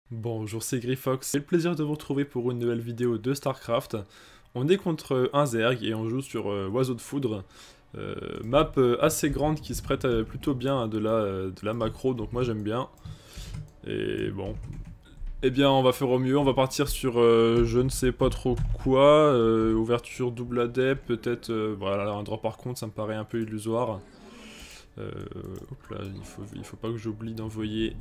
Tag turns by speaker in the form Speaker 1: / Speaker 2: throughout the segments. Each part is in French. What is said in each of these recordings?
Speaker 1: Bonjour, c'est Grifox. C'est le plaisir de vous retrouver pour une nouvelle vidéo de StarCraft. On est contre un Zerg et on joue sur Oiseau de Foudre. Map assez grande qui se prête plutôt bien à de la macro, donc moi j'aime bien. Et bon, eh bien on va faire au mieux, on va partir sur je ne sais pas trop quoi, ouverture double adepte, peut-être, voilà, un drop par contre ça me paraît un peu illusoire. Hop là, il faut pas que j'oublie d'envoyer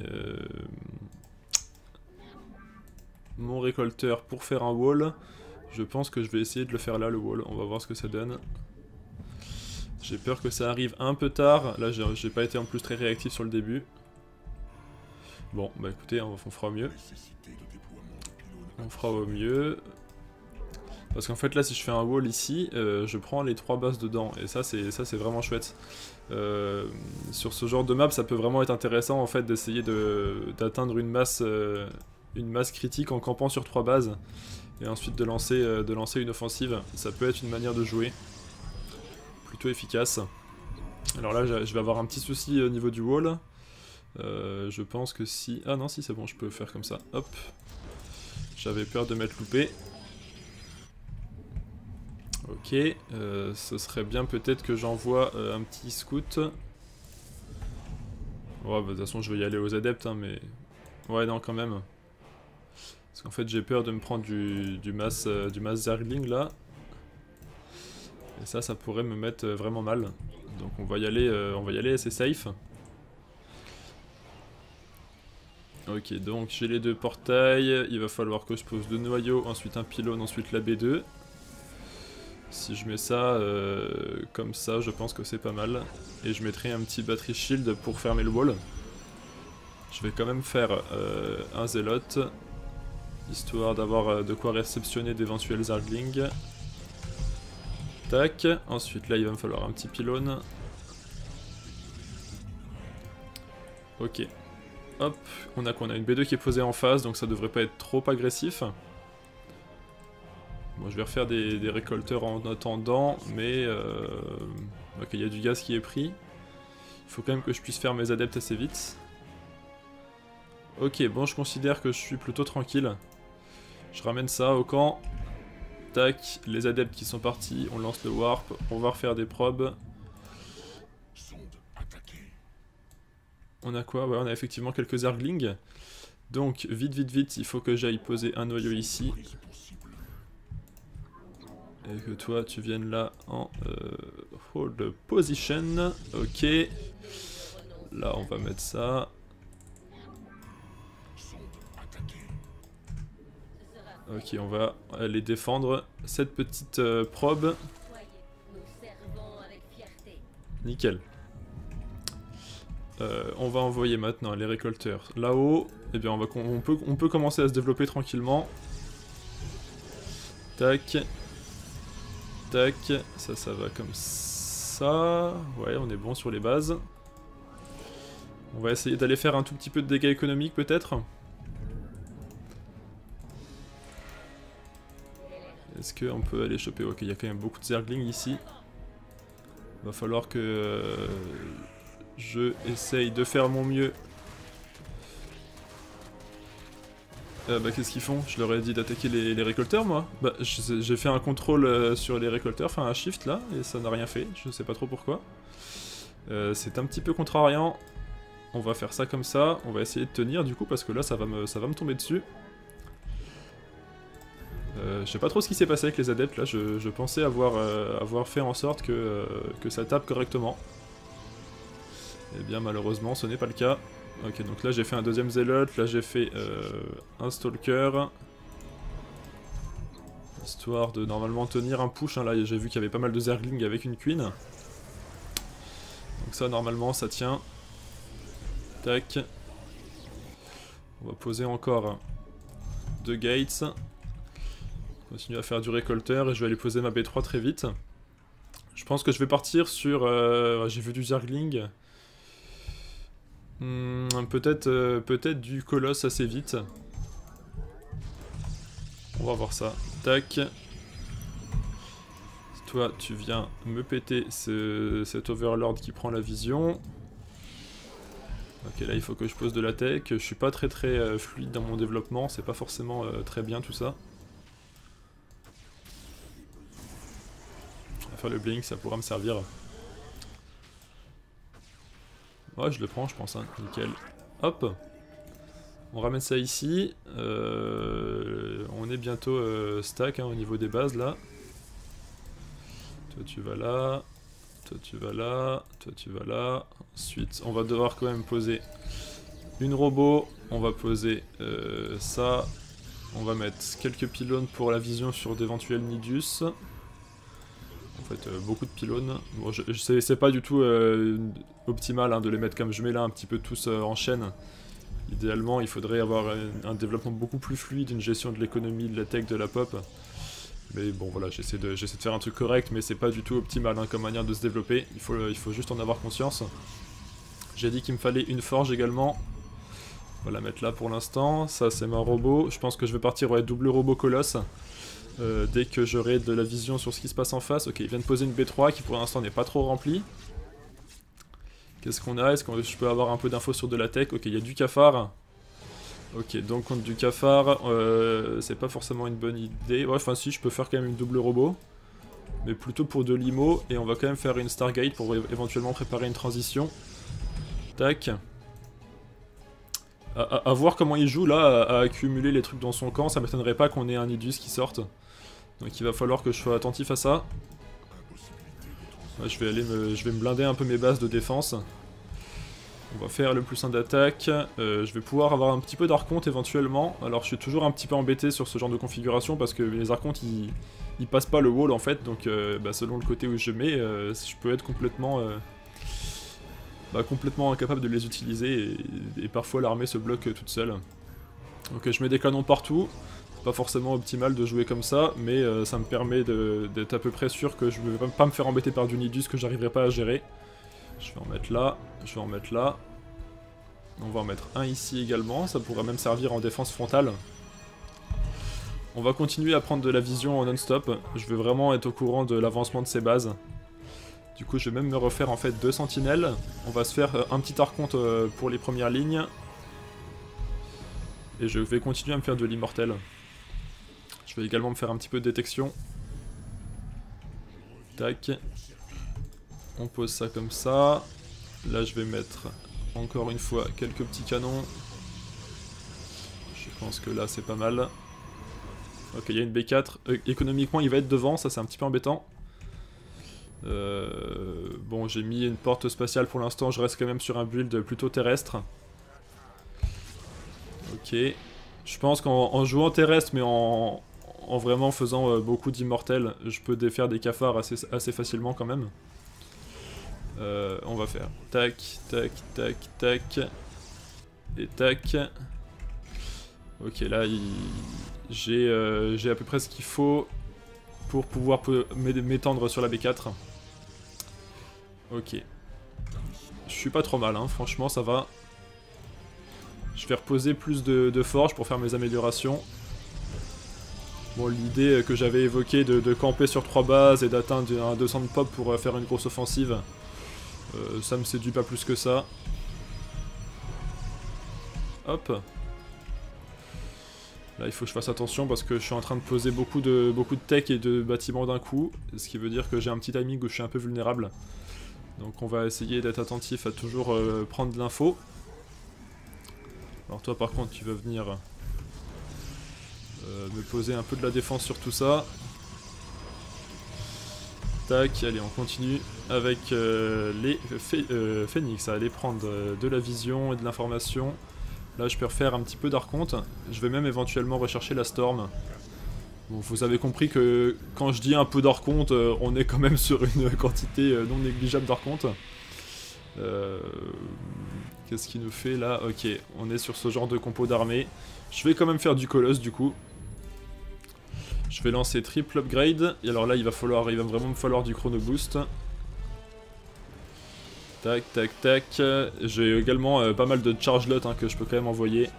Speaker 1: mon récolteur pour faire un wall. Je pense que je vais essayer de le faire là, le wall. On va voir ce que ça donne. J'ai peur que ça arrive un peu tard. Là, j'ai pas été en plus très réactif sur le début. Bon, bah écoutez, on fera au mieux. On fera au mieux. Parce qu'en fait, là, si je fais un wall ici, je prends les 3 bases dedans. Et ça, c'est vraiment chouette. Sur ce genre de map, ça peut vraiment être intéressant, en fait, d'essayer d'atteindre une masse critique en campant sur 3 bases. Et ensuite de lancer une offensive. Ça peut être une manière de jouer. Plutôt efficace. Alors là, je vais avoir un petit souci au niveau du wall. Je pense que si... Ah non, si c'est bon, je peux faire comme ça. Hop. J'avais peur de m'être loupé. Ok. Ce serait bien peut-être que j'envoie un petit scout. Ouais, bah, de toute façon, je vais y aller aux adeptes, hein, mais... Ouais, non, quand même. Parce qu'en fait, j'ai peur de me prendre du mass Zergling, là. Et ça pourrait me mettre vraiment mal. Donc on va y aller assez safe. Ok, donc j'ai les 2 portails, il va falloir que je pose 2 noyaux, ensuite un pylône, ensuite la B2. Si je mets ça comme ça, je pense que c'est pas mal. Et je mettrai un petit battery shield pour fermer le wall. Je vais quand même faire un zélote, histoire d'avoir de quoi réceptionner d'éventuels Zerglings. Tac, ensuite là il va me falloir un petit pylône. Ok. Hop, on a une B2 qui est posée en face, donc ça devrait pas être trop agressif. Bon, je vais refaire des récolteurs en attendant, mais... Ok, il y a du gaz qui est pris. Il faut quand même que je puisse faire mes adeptes assez vite. Ok, bon, je considère que je suis plutôt tranquille. Je ramène ça au camp. Tac, les adeptes qui sont partis, on lance le warp, on va refaire des probes. On a quoi? Ouais, on a effectivement quelques Zerglings. Donc, vite, il faut que j'aille poser un noyau ici. Et que toi, tu viennes là en hold position. Ok. Là, on va mettre ça. Ok, on va aller défendre cette petite probe. Nickel. On va envoyer maintenant les récolteurs là-haut. Eh bien, on peut commencer à se développer tranquillement. Tac. Tac. Ça va comme ça. Ouais, on est bon sur les bases. On va essayer d'aller faire un tout petit peu de dégâts économiques peut-être. Est-ce qu'on peut aller choper? Ok, il y a quand même beaucoup de Zerglings ici. Va falloir que je essaye de faire mon mieux. Bah qu'est-ce qu'ils font? Je leur ai dit d'attaquer les récolteurs moi. Bah j'ai fait un contrôle sur les récolteurs, enfin un shift là, et ça n'a rien fait, je sais pas trop pourquoi. C'est un petit peu contrariant. On va faire ça comme ça, on va essayer de tenir du coup parce que là ça va me tomber dessus. Je sais pas trop ce qui s'est passé avec les adeptes là, je pensais avoir fait en sorte que ça tape correctement. Et bien malheureusement ce n'est pas le cas. Ok, donc là j'ai fait un deuxième zélote, là j'ai fait un stalker. Histoire de normalement tenir un push, hein. Là j'ai vu qu'il y avait pas mal de Zerglings avec une queen. Donc ça normalement ça tient. Tac. On va poser encore 2 gates. Continue à faire du récolteur et je vais aller poser ma B3 très vite. Je pense que je vais partir sur... j'ai vu du Zergling. Peut-être du colosse assez vite. On va voir ça. Tac. Toi, tu viens me péter cet Overlord qui prend la vision. Ok, là il faut que je pose de la tech. Je suis pas très fluide dans mon développement, c'est pas forcément très bien tout ça. On va faire le blink, ça pourra me servir. Ouais, je le prends, je pense, hein. Nickel. Hop. On ramène ça ici. On est bientôt stack hein, au niveau des bases là. Toi tu vas là. Toi tu vas là. Toi tu vas là. Ensuite, on va devoir quand même poser une robot. On va poser ça. On va mettre quelques pylônes pour la vision sur d'éventuels Nidus. En fait, beaucoup de pylônes. Bon, c'est pas du tout optimal hein, de les mettre comme je mets là, un petit peu tous en chaîne. Idéalement, il faudrait avoir un développement beaucoup plus fluide, une gestion de l'économie, de la tech, de la pop. Mais bon, voilà, j'essaie de faire un truc correct, mais c'est pas du tout optimal hein, comme manière de se développer. Il faut juste en avoir conscience. J'ai dit qu'il me fallait une forge également. On va la mettre là pour l'instant. Ça, c'est ma robot. Je pense que je vais partir double robot colosse. Dès que j'aurai de la vision sur ce qui se passe en face. Ok, il vient de poser une B3 qui pour l'instant n'est pas trop remplie. Qu'est-ce qu'on a? Est-ce que je peux avoir un peu d'infos sur de la tech? Ok, il y a du cafard. Ok, donc contre du cafard, c'est pas forcément une bonne idée. Ouais, enfin si, je peux faire quand même une double robot. Mais plutôt pour de l'IMO. Et on va quand même faire une Stargate pour éventuellement préparer une transition. Tac. À voir comment il joue là, à accumuler les trucs dans son camp. Ça m'étonnerait pas qu'on ait un Nidus qui sorte. Donc il va falloir que je sois attentif à ça. Ouais, je vais me blinder un peu mes bases de défense. On va faire le +1 d'attaque. Je vais pouvoir avoir un petit peu d'archonte éventuellement. Alors je suis toujours un petit peu embêté sur ce genre de configuration parce que les archontes ils passent pas le wall en fait. Donc selon le côté où je mets, je peux être complètement incapable de les utiliser et parfois l'armée se bloque toute seule. Donc je mets des canons partout. Pas forcément optimal de jouer comme ça, mais ça me permet d'être à peu près sûr que je ne vais pas me faire embêter par du Nidus que j'arriverai pas à gérer. Je vais en mettre là, je vais en mettre là. On va en mettre un ici également, ça pourrait même servir en défense frontale. On va continuer à prendre de la vision en non-stop, je veux vraiment être au courant de l'avancement de ces bases. Du coup je vais même me refaire en fait 2 sentinelles. On va se faire un petit archonte pour les premières lignes. Et je vais continuer à me faire de l'immortel. Je vais également me faire un petit peu de détection. Tac. On pose ça comme ça. Là je vais mettre encore une fois quelques petits canons. Je pense que là c'est pas mal. Ok, il y a une B4. Économiquement il va être devant, ça c'est un petit peu embêtant. Bon, j'ai mis une porte spatiale pour l'instant, je reste quand même sur un build plutôt terrestre. Ok. Je pense qu'en jouant terrestre mais en vraiment faisant beaucoup d'immortels, je peux défaire des cafards assez facilement quand même. On va faire tac, tac, tac, tac. Et tac. Ok, là j'ai à peu près ce qu'il faut pour pouvoir m'étendre sur la B4. Ok. Je suis pas trop mal, hein. Franchement ça va. Je vais reposer plus de forges pour faire mes améliorations. Bon, l'idée que j'avais évoquée de camper sur 3 bases et d'atteindre un 200 de pop pour faire une grosse offensive, ça me séduit pas plus que ça. Hop. Là, il faut que je fasse attention parce que je suis en train de poser beaucoup de tech et de bâtiments d'un coup, ce qui veut dire que j'ai un petit timing où je suis un peu vulnérable. Donc on va essayer d'être attentif à toujours prendre de l'info. Alors toi par contre tu vas venir me poser un peu de la défense sur tout ça. Tac, allez on continue avec les phénix, à aller prendre de la vision et de l'information. Là je peux refaire un petit peu d'archonte, je vais même éventuellement rechercher la storm. Bon, vous avez compris que quand je dis un peu d'archonte, on est quand même sur une quantité non négligeable d'archonte. Qu'est-ce qu'il nous fait là? Ok, on est sur ce genre de compo d'armée. Je vais quand même faire du colosse du coup. Je vais lancer triple upgrade. Et alors là, il va vraiment me falloir du chrono boost. Tac, tac, tac. J'ai également pas mal de charge lot hein, que je peux quand même envoyer.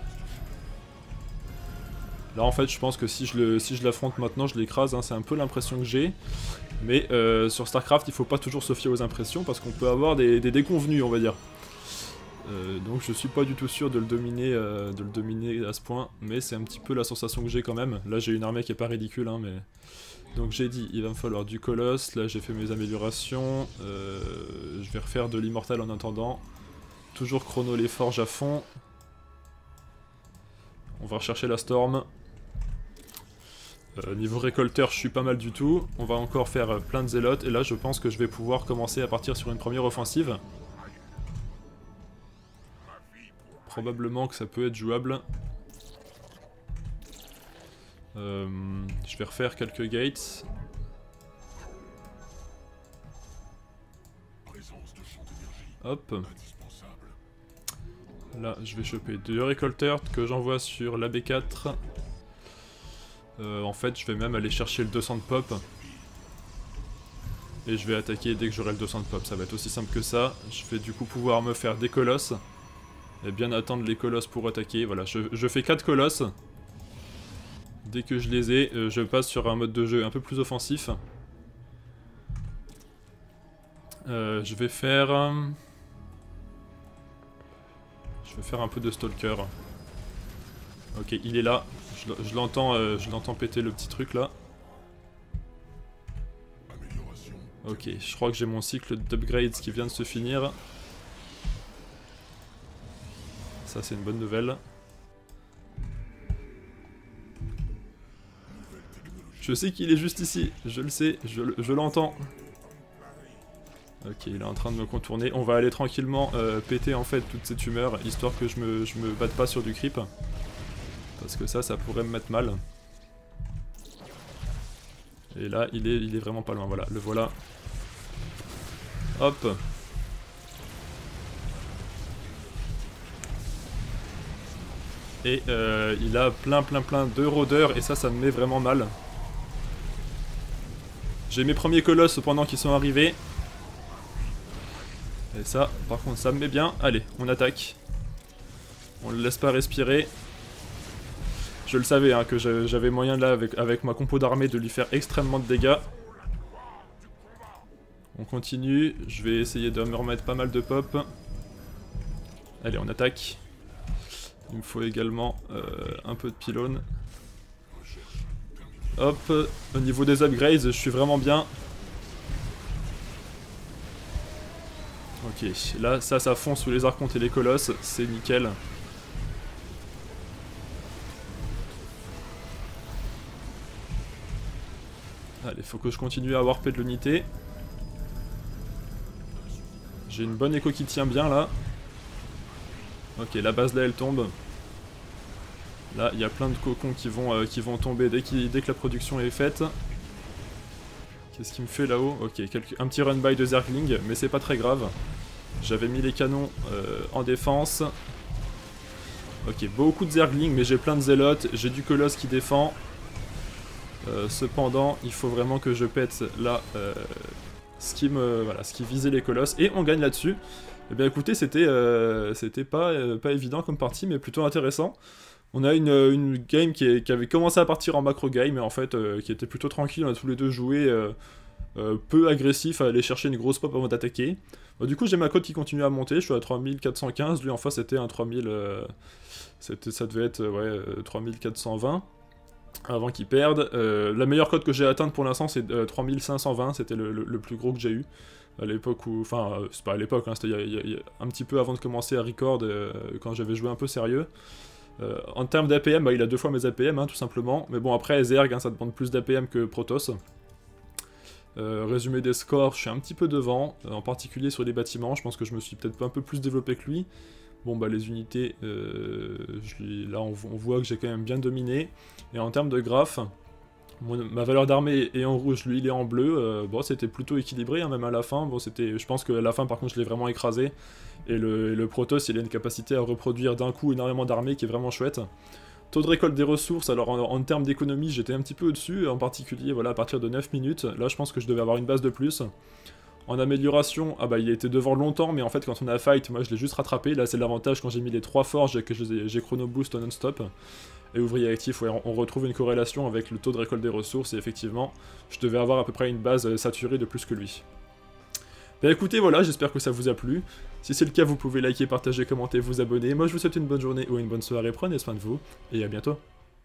Speaker 1: Là en fait je pense que si je l'affronte maintenant je l'écrase, hein, c'est un peu l'impression que j'ai. Mais sur Starcraft il faut pas toujours se fier aux impressions parce qu'on peut avoir des déconvenus on va dire. Donc je suis pas du tout sûr de le dominer à ce point, mais c'est un petit peu la sensation que j'ai quand même. Là j'ai une armée qui est pas ridicule, hein, mais... Donc j'ai dit, il va me falloir du colosse, là j'ai fait mes améliorations, je vais refaire de l'immortal en attendant. Toujours chrono les forges à fond. On va rechercher la storm. Niveau récolteur, je suis pas mal du tout. On va encore faire plein de zélotes, et là je pense que je vais pouvoir commencer à partir sur une première offensive. Probablement que ça peut être jouable. Je vais refaire quelques gates. Hop. Là, je vais choper 2 récolteurs que j'envoie sur la B4. En fait, je vais même aller chercher le 200 de pop. Et je vais attaquer dès que j'aurai le 200 de pop. Ça va être aussi simple que ça. Je vais du coup pouvoir me faire des colosses. Et bien attendre les colosses pour attaquer. Voilà, je fais 4 colosses. Dès que je les ai, je passe sur un mode de jeu un peu plus offensif. Je vais faire un peu de stalker. Ok, il est là. Je l'entends péter le petit truc là. Ok, je crois que j'ai mon cycle d'upgrades qui vient de se finir. Ça c'est une bonne nouvelle. Je sais qu'il est juste ici, je le sais, je l'entends. Ok, il est en train de me contourner. On va aller tranquillement péter en fait toute cette humeur, histoire que je me batte pas sur du creep. Parce que ça pourrait me mettre mal. Et là, il est vraiment pas loin, voilà, le voilà. Hop. Et il a plein de rôdeurs, et ça me met vraiment mal. J'ai mes premiers colosses pendant qu'ils sont arrivés. Et ça, par contre, ça me met bien. Allez, on attaque. On le laisse pas respirer. Je le savais, hein, que j'avais moyen là, avec ma compo d'armée, de lui faire extrêmement de dégâts. On continue. Je vais essayer de me remettre pas mal de pop. Allez, on attaque. Il me faut également un peu de pylône. Hop, au niveau des upgrades, je suis vraiment bien. Ok, là, ça fond sous les archontes et les colosses, c'est nickel. Allez, faut que je continue à warper de l'unité. J'ai une bonne écho qui tient bien là. Ok, la base là elle tombe. Là, il y a plein de cocons qui vont tomber dès que la production est faite. Qu'est-ce qu'il me fait là-haut? Ok, un petit run-by de Zergling, mais c'est pas très grave. J'avais mis les canons en défense. Ok, beaucoup de Zergling, mais j'ai plein de zélotes. J'ai du colosse qui défend. Cependant, il faut vraiment que je pète là ce qui visait les colosses. Et on gagne là-dessus. Eh bien écoutez, c'était pas évident comme partie, mais plutôt intéressant. On a une game qui avait commencé à partir en macro game, mais en fait qui était plutôt tranquille. On a tous les deux joué peu agressif à aller chercher une grosse pop avant d'attaquer. Du coup j'ai ma cote qui continue à monter, je suis à 3415, lui en face c'était un 3000... ça devait être 3420 avant qu'il perde. La meilleure cote que j'ai atteinte pour l'instant c'est 3520, c'était le plus gros que j'ai eu. À l'époque où... Enfin, c'est pas à l'époque, hein, c'était un petit peu avant de commencer à record, quand j'avais joué un peu sérieux. En termes d'APM, il a 2 fois mes APM, hein, tout simplement. Mais bon, après, Zerg, hein, ça demande plus d'APM que Protoss. Résumé des scores, je suis un petit peu devant, en particulier sur les bâtiments. Je pense que je me suis peut-être un peu plus développé que lui. Bon, bah, les unités, là, on voit que j'ai quand même bien dominé. Et en termes de graphe, ma valeur d'armée est en rouge, lui, il est en bleu. Bon, c'était plutôt équilibré, hein, même à la fin. Bon, je pense qu'à la fin, par contre, je l'ai vraiment écrasé. Et le Protoss, il a une capacité à reproduire d'un coup énormément d'armées qui est vraiment chouette. Taux de récolte des ressources, alors en termes d'économie, j'étais un petit peu au-dessus, en particulier voilà, à partir de 9 minutes. Là, je pense que je devais avoir une base de plus. En amélioration, ah bah il était devant longtemps, mais en fait, quand on a fight, moi je l'ai juste rattrapé. Là, c'est l'avantage quand j'ai mis les 3 forges et que j'ai chrono boost non-stop. Et ouvrier actif, ouais, on retrouve une corrélation avec le taux de récolte des ressources, et effectivement, je devais avoir à peu près une base saturée de plus que lui. Bah écoutez, voilà, j'espère que ça vous a plu. Si c'est le cas, vous pouvez liker, partager, commenter, vous abonner. Moi, je vous souhaite une bonne journée ou une bonne soirée. Prenez soin de vous et à bientôt.